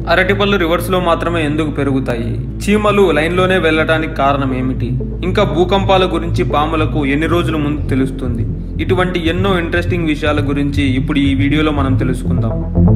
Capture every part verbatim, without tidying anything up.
అరటిపళ్ళు రివర్స్లో మాత్రమే ఎందుకు పెరుగుతాయి? చీమలు లైన్లోనే వెళ్ళటానికి కారణం ఏమిటి? ఇంకా భూకంపాల గురించి పాములకు ఎన్ని రోజుల ముందు తెలుస్తుంది? ఇటువంటి ఎన్నో ఇంట్రెస్టింగ్ విషయాల గురించి ఇప్పుడు ఈ వీడియోలో మనం తెలుసుకుందాం.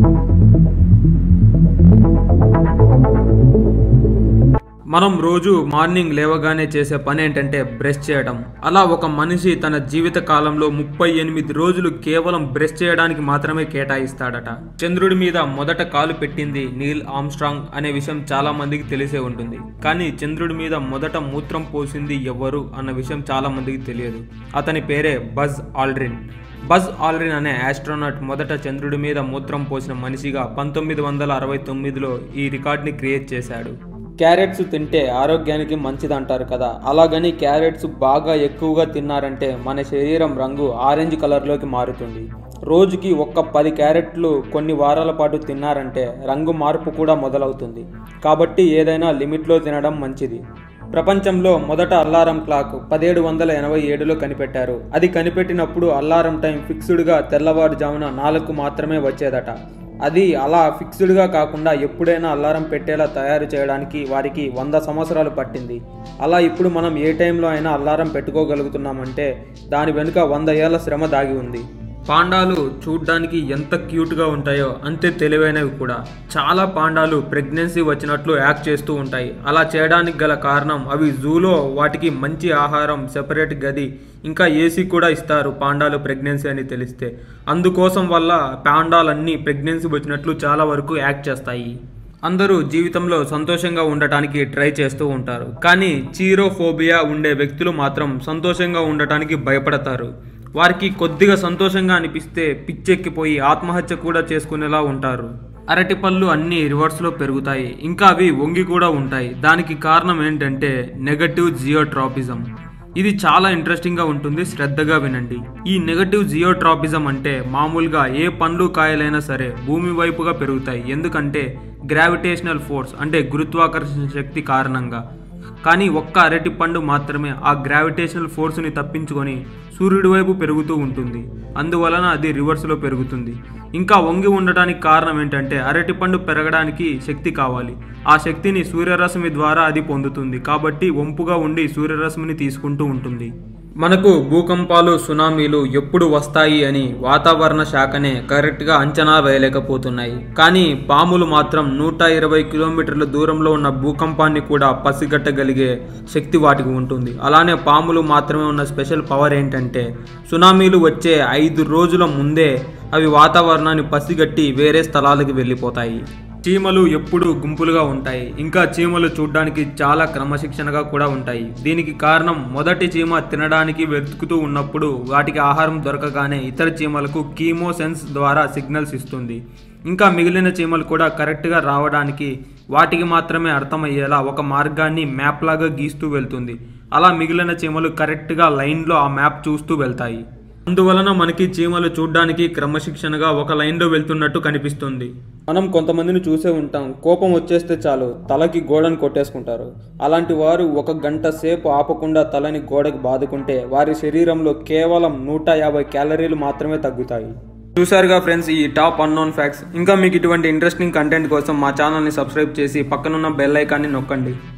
మనం రోజు మార్నింగ్ లేవగానే చేసే పని ఏంటంటే బ్రష్ చేయడం. అలా ఒక మనిషి తన జీవిత కాలంలో ముప్పై ఎనిమిది రోజులు కేవలం బ్రష్ చేయడానికి మాత్రమే కేటాయిస్తాడట. చంద్రుడి మీద మొదట కాలు పెట్టింది నీల్ ఆర్మ్స్ట్రాంగ్ అనే విషయం చాలా మందికి తెలిసే ఉంటుంది. కానీ చంద్రుడి మీద మొదట మూత్రం పోసింది ఎవరు అన్న విషయం చాలా మందికి తెలియదు. అతని పేరే బజ్ ఆల్డ్రిన్. బజ్ ఆల్డ్రిన్ అనే ఆస్ట్రోనాట్ మొదట చంద్రుడి మీద మూత్రం పోసిన మనిషిగా పంతొమ్మిది వందల అరవై తొమ్మిదిలో ఈ రికార్డ్ని క్రియేట్ చేశాడు. క్యారెట్స్ తింటే ఆరోగ్యానికి మంచిది అంటారు కదా, అలాగని క్యారెట్స్ బాగా ఎక్కువగా తిన్నారంటే మన శరీరం రంగు ఆరెంజ్ కలర్లోకి మారుతుంది. రోజుకి ఒక్క పది క్యారెట్లు కొన్ని వారాల పాటు తిన్నారంటే రంగు మార్పు కూడా మొదలవుతుంది. కాబట్టి ఏదైనా లిమిట్లో తినడం మంచిది. ప్రపంచంలో మొదట అల్లారం క్లాక్ పదిహేడు వందల ఎనభై ఏడులో కనిపెట్టారు. అది కనిపెట్టినప్పుడు అల్లారం టైం ఫిక్స్డ్గా తెల్లవారుజామున నాలుగు మాత్రమే వచ్చేదట. అది అలా ఫిక్స్డ్గా కాకుండా ఎప్పుడైనా అలారం పెట్టేలా తయారు చేయడానికి వారికి వంద సంవత్సరాలు పట్టింది. అలా ఇప్పుడు మనం ఏ టైంలో అయినా అలారం పెట్టుకోగలుగుతున్నామంటే దాని వెనుక వంద ఏళ్ల శ్రమ దాగి ఉంది. పాండాలు చూడ్డానికి ఎంత క్యూట్గా ఉంటాయో అంతే తెలివైనవి కూడా. చాలా పాండాలు ప్రెగ్నెన్సీ వచ్చినట్లు యాక్ట్ చేస్తూ ఉంటాయి. అలా చేయడానికి గల కారణం అవి జూలో వాటికి మంచి ఆహారం, సెపరేట్ గది, ఇంకా ఏసీ కూడా ఇస్తారు పాండాలు ప్రెగ్నెన్సీ అని తెలిస్తే. అందుకోసం వల్ల పాండాలన్నీ ప్రెగ్నెన్సీ వచ్చినట్లు చాలా వరకు యాక్ట్ చేస్తాయి. అందరూ జీవితంలో సంతోషంగా ఉండటానికి ట్రై చేస్తూ ఉంటారు. కానీ చీరోఫోబియా ఉండే వ్యక్తులు మాత్రం సంతోషంగా ఉండటానికి భయపడతారు. వారికి కొద్దిగా సంతోషంగా అనిపిస్తే పిచ్చెక్కిపోయి ఆత్మహత్య కూడా చేసుకునేలా ఉంటారు. అరటిపళ్ళు అన్నీ రివర్స్లో పెరుగుతాయి, ఇంకా అవి వంగి కూడా ఉంటాయి. దానికి కారణం ఏంటంటే నెగటివ్ జియోట్రాపిజం. ఇది చాలా ఇంట్రెస్టింగ్గా ఉంటుంది, శ్రద్ధగా వినండి. ఈ నెగటివ్ జియోట్రాపిజం అంటే మామూలుగా ఏ పండ్లు కాయలైనా సరే భూమి వైపుగా పెరుగుతాయి, ఎందుకంటే గ్రావిటేషనల్ ఫోర్స్ అంటే గురుత్వాకర్షణ శక్తి కారణంగా. కానీ ఒక్క అరటి పండు మాత్రమే ఆ గ్రావిటేషనల్ ఫోర్స్ని తప్పించుకొని సూర్యుడి వైపు పెరుగుతూ ఉంటుంది. అందువలన అది రివర్స్లో పెరుగుతుంది. ఇంకా వంగి ఉండటానికి కారణం ఏంటంటే అరటి పండు పెరగడానికి శక్తి కావాలి. ఆ శక్తిని సూర్యరశ్మి ద్వారా అది పొందుతుంది. కాబట్టి వంపుగా ఉండి సూర్యరశ్మిని తీసుకుంటూ ఉంటుంది. మనకు భూకంపాలు, సునామీలు ఎప్పుడు వస్తాయి అని వాతావరణ శాఖనే కరెక్ట్గా అంచనా వేయలేకపోతున్నాయి. కానీ పాములు మాత్రం నూట ఇరవై కిలోమీటర్ల దూరంలో ఉన్న భూకంపాన్ని కూడా పసిగట్టగలిగే శక్తి వాటికి ఉంటుంది. అలానే పాములు మాత్రమే ఉన్న స్పెషల్ పవర్ ఏంటంటే సునామీలు వచ్చే ఐదు రోజుల ముందే అవి వాతావరణాన్ని పసిగట్టి వేరే స్థలాలకు వెళ్ళిపోతాయి. చీమలు ఎప్పుడూ గుంపులుగా ఉంటాయి. ఇంకా చీమలు చూడ్డానికి చాలా క్రమశిక్షణగా కూడా ఉంటాయి. దీనికి కారణం మొదటి చీమ తినడానికి వెతుకుతూ ఉన్నప్పుడు వాటికి ఆహారం దొరకగానే ఇతర చీమలకు కీమో సెన్స్ ద్వారా సిగ్నల్స్ ఇస్తుంది. ఇంకా మిగిలిన చీమలు కూడా కరెక్ట్గా రావడానికి వాటికి మాత్రమే అర్థమయ్యేలా ఒక మార్గాన్ని మ్యాప్ లాగా గీస్తూ వెళ్తుంది. అలా మిగిలిన చీమలు కరెక్ట్గా లైన్లో ఆ మ్యాప్ చూస్తూ వెళ్తాయి. అందువలన మనకి చీమలు చూడ్డానికి క్రమశిక్షణగా ఒక లైన్లో వెళ్తున్నట్టు కనిపిస్తుంది. మనం కొంతమందిని చూసే ఉంటాం, కోపం వచ్చేస్తే చాలు తలకి గోడను కొట్టేసుకుంటారు. అలాంటి వారు ఒక గంట సేపు ఆపకుండా తలని గోడకి బాదుకుంటే వారి శరీరంలో కేవలం నూట యాభై క్యాలరీలు మాత్రమే తగ్గుతాయి. చూసారుగా ఫ్రెండ్స్ ఈ టాప్ అన్నోన్ ఫ్యాక్ట్స్. ఇంకా మీకు ఇటువంటి ఇంట్రెస్టింగ్ కంటెంట్ కోసం మా ఛానల్ని సబ్స్క్రైబ్ చేసి పక్కనున్న బెల్ ఐకాన్ని నొక్కండి.